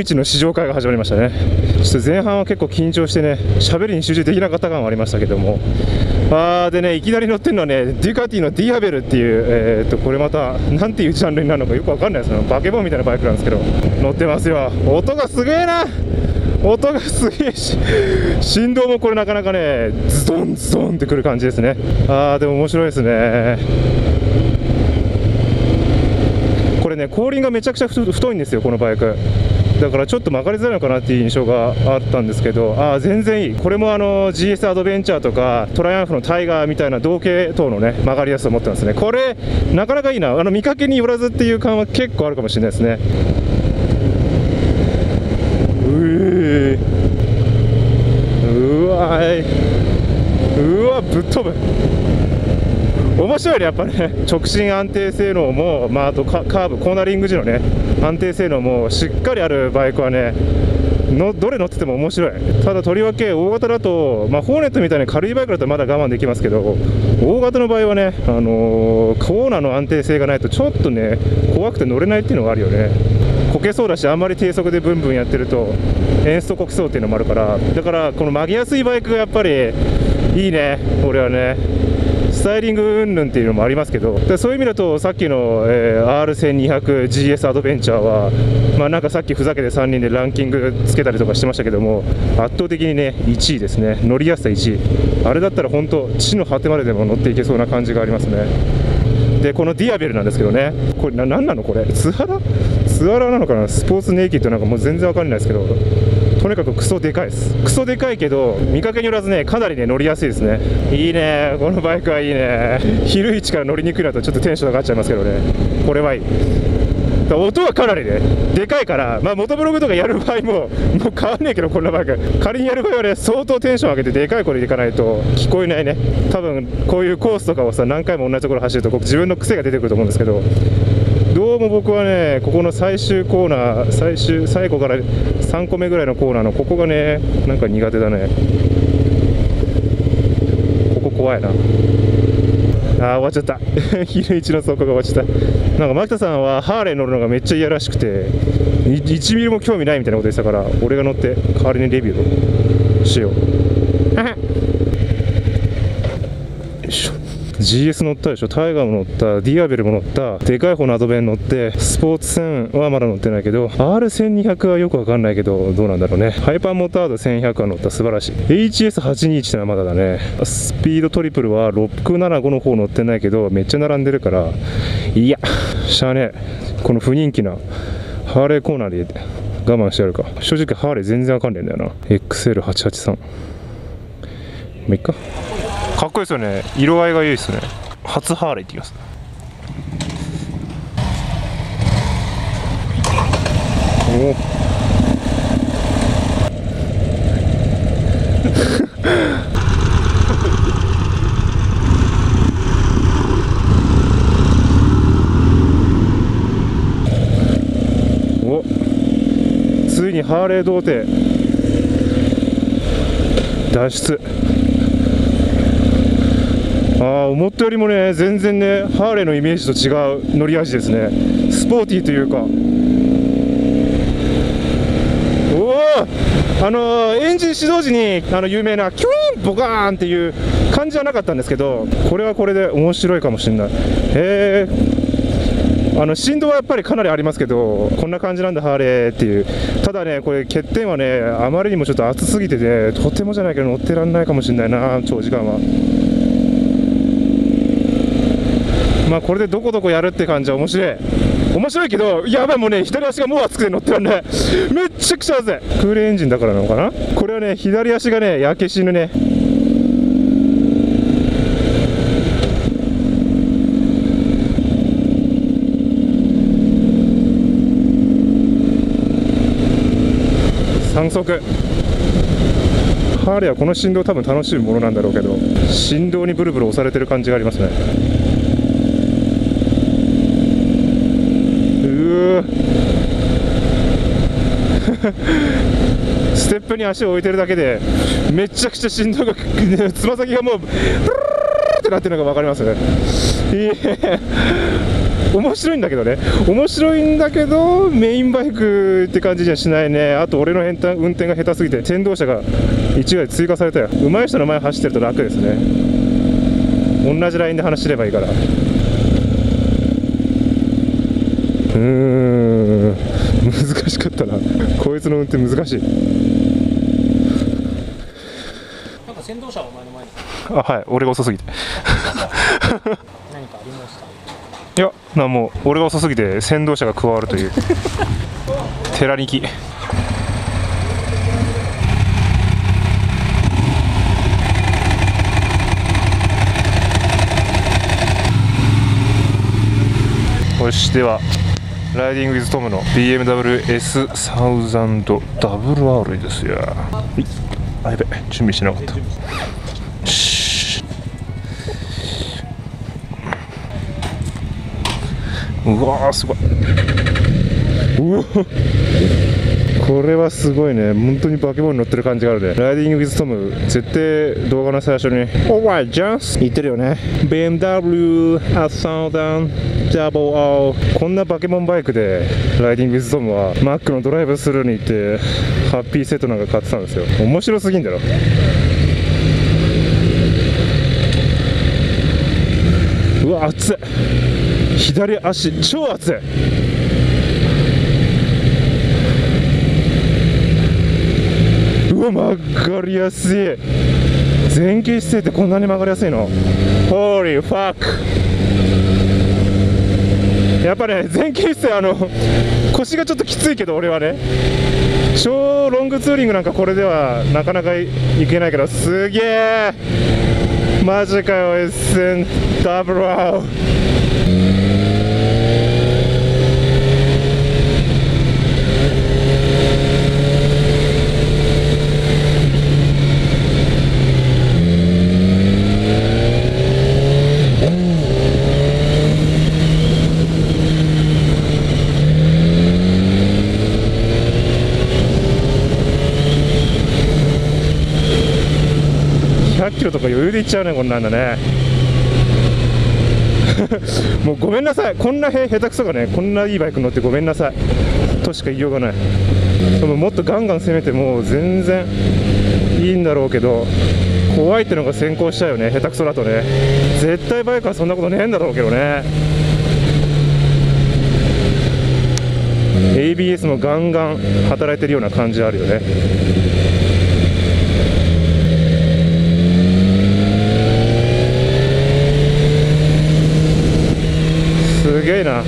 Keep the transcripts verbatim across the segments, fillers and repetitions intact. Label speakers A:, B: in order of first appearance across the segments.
A: いちの試乗会が始まりましたね。ちょっと前半は結構緊張してね、喋りに集中できなかった感はありましたけども、あーでね、いきなり乗ってるのはね、デュカティのディアベルっていう、えー、っとこれまたなんていうジャンルになるのかよくわかんないですね。バケモンみたいなバイクなんですけど、乗ってますよ。音がすげえな、音がすげえし、振動もこれなかなかね、ズドンズドンってくる感じですね。あーでも面白いですね。これね、後輪がめちゃくちゃ太いんですよ、このバイク。だからちょっと曲がりづらいのかなっていう印象があったんですけど、あー全然いい。これもあの ジーエス アドベンチャーとかトライアンフのタイガーみたいな同系統のね曲がりやすさを持ってますね。これなかなかいいな。あの見かけによらずっていう感は結構あるかもしれないですね。うーうわーいうわぶっ飛ぶ。面白いね、やっぱね。直進安定性能も、まあ、あとカーブコーナリング時のね安定性能もしっかりあるバイクはねのどれ乗ってても面白い。ただとりわけ大型だと、まあ、ホーネットみたいな軽いバイクだとまだ我慢できますけど、大型の場合はね、あのー、コーナーの安定性がないとちょっとね怖くて乗れないっていうのがあるよね。こけそうだし、あんまり低速でブンブンやってるとエンストこきそうっていうのもあるから、だからこの曲げやすいバイクがやっぱりいいね。俺はねスタイリング云々っていうのもありますけど、でそういう意味だとさっきの、えー、アールせんにひゃくジーエス アドベンチャーは、まあ、なんかさっきふざけてさんにんでランキングつけたりとかしてましたけども、圧倒的にねいちいですね。乗りやすさいちい。あれだったら本当地の果てまででも乗っていけそうな感じがありますね。でこのディアベルなんですけどね、これな何なのこれ、ツアラツアラなのかな、スポーツネイキッドなんかもう全然わかんないですけど、とにかくクソでかいです。クソでかいけど見かけによらずねかなりね乗りやすいですね。いいね、このバイクはいいね。昼一から乗りにくいなとちょっとテンション上がっちゃいますけどね、これはいい。音はかなりねでかいから、まあ、モトブログとかやる場合ももう変わんねえけど、こんなバイク仮にやる場合はね相当テンション上げてでかい声でいかないと聞こえないね。多分こういうコースとかをさ何回も同じところ走ると自分の癖が出てくると思うんですけど、どうも僕はねここの最終コーナー、最終最後からさんこめぐらいのコーナーのここがねなんか苦手だね。ここ怖いな。あー終わっちゃった昼一の走行が終わっちゃった。なんか牧田さんはハーレー乗るのがめっちゃ嫌らしくていちミリも興味ないみたいなことでしたから、俺が乗って代わりにレビューをしよう。よいしょ。 ジーエス 乗ったでしょ、タイガーも乗った、ディアベルも乗った、でかい方のアドベン乗って、スポーツせんはまだ乗ってないけど アールせんにひゃく はよくわかんないけどどうなんだろうね。ハイパーモタードせんひゃくは乗った、素晴らしい。 エイチエスはちにいち ってのはまだだね。スピードトリプルはろくななごの方乗ってないけどめっちゃ並んでるから、いやしゃあねえ、この不人気なハーレーコーナーで我慢してやるか。正直ハーレー全然わかんないんだよな。 エックスエルはちはちさん まあいっか。かっこいいですよね。色合いがいいですね。初ハーレーって言います。おおついにハーレー童貞脱出。あー思ったよりもね全然ねハーレーのイメージと違う乗り味ですね。スポーティーというか、おおあのー、エンジン始動時にあの有名なキュイーンボカーンっていう感じじゃなかったんですけど、これはこれで面白いかもしれない。へえ、あの振動はやっぱりかなりありますけど、こんな感じなんだハーレーっていう。ただねこれ欠点はねあまりにもちょっと暑すぎてねとてもじゃないけど乗ってらんないかもしれないな、長時間は。まあこれでどこどこやるって感じは面白い面白いけど、やばいもうね左足がもう熱くて乗ってらんないめっちゃくちゃ熱い。クールエンジンだからなのかな。これはね左足がね焼け死ぬね。三速ハーレーはこの振動多分楽しいものなんだろうけど、振動にブルブル押されてる感じがありますね。ステップに足を置いてるだけでめちゃくちゃ振動がつま先がもうプルルルってなってるのが分かりますね。いい面白いんだけどね、面白いんだけどメインバイクって感じじゃしないね。あと俺の運転が下手すぎて先導車がいちだい追加されたよ。上手い人の前走ってると楽ですね。同じラインで走ればいいから。うーん、難しかったな。こいつの運転難しい。
B: なんか先導車はお前の前に。
A: あ、はい、俺が遅すぎて
B: 何かありました？
A: いや、なもう俺が遅すぎて先導車が加わるという寺にき。よし、ではライディングウィズトムの ビーエムダブリューエスさんぜん ダブルアール ですよ。はい、あ、やべ、準備してなかった。うわー、すごい。うわ、これはすごいね。本当にバケモンに乗ってる感じがあるね。ライディングウィズトム、絶対動画の最初にオーライジャンス言ってるよね。 ビーエムダブリューエスさんぜん ダブルアール。 こんなバケモンバイクでライディングウィズトムはマックのドライブスルーに行ってハッピーセットなんか買ってたんですよ。面白すぎんだろ。うわ、熱い。左足超熱い。うわ、曲がりやすい。前傾姿勢ってこんなに曲がりやすいの？ホーリーファック。やっぱね、前傾姿勢、あの腰がちょっときついけど、俺はね超ロングツーリングなんかこれではなかなかいけないけど、すげえマジかよ。 エスエヌ ダブルアール。ひゃっキロとか余裕でいっちゃうね、こんなんだねもうごめんなさい、こんなへ下手くそがね、こんないいバイク乗ってごめんなさいとしか言いようがない。でももっとガンガン攻めても全然いいんだろうけど、怖いってのが先行しちゃうよね、下手くそだとね。絶対バイクはそんなことねえんだろうけどね。 エービーエス もガンガン働いてるような感じあるよね。すげえな。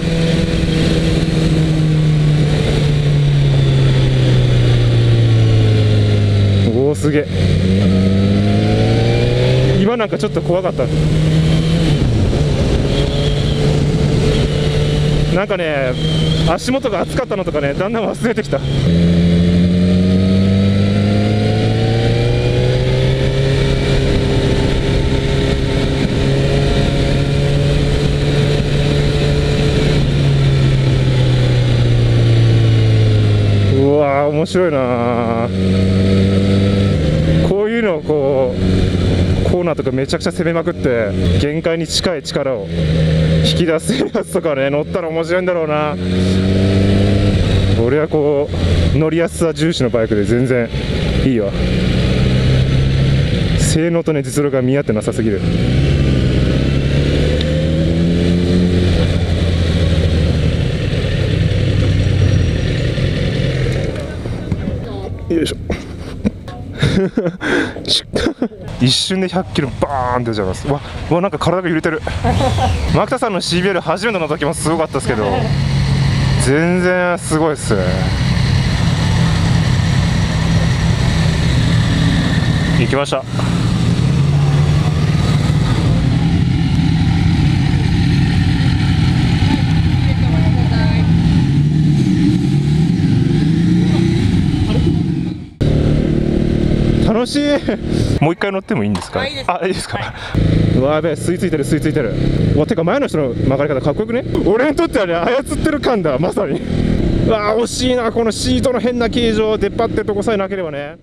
A: おお、すげえ。今なんかちょっと怖かった。なんかね、足元が熱かったのとかね、だんだん忘れてきた。うわー、面白いな。こういうのをこうコーナーとかめちゃくちゃ攻めまくって限界に近い力を引き出すやつとかね、乗ったら面白いんだろうな。俺はこう乗りやすさ重視のバイクで全然いいわ。性能とね実力が見合ってなさすぎる。よいしょ一瞬でひゃっキロバーンって出ちゃいます。わわ、なんか体が揺れてるマクタさんの シービーエル 初めての時もすごかったですけど、全然すごいっすね。行きました。楽しいもう一回乗ってもいいんですか？あ、いいです。あ、いいですか？はい、うわ、やべえ、吸い付いてる吸い付いてる。うわ、てか前の人の曲がり方かっこよくね。俺にとってはね、操ってる感だまさに。うわ、惜しいな、このシートの変な形状、出っ張ってるとこさえなければね。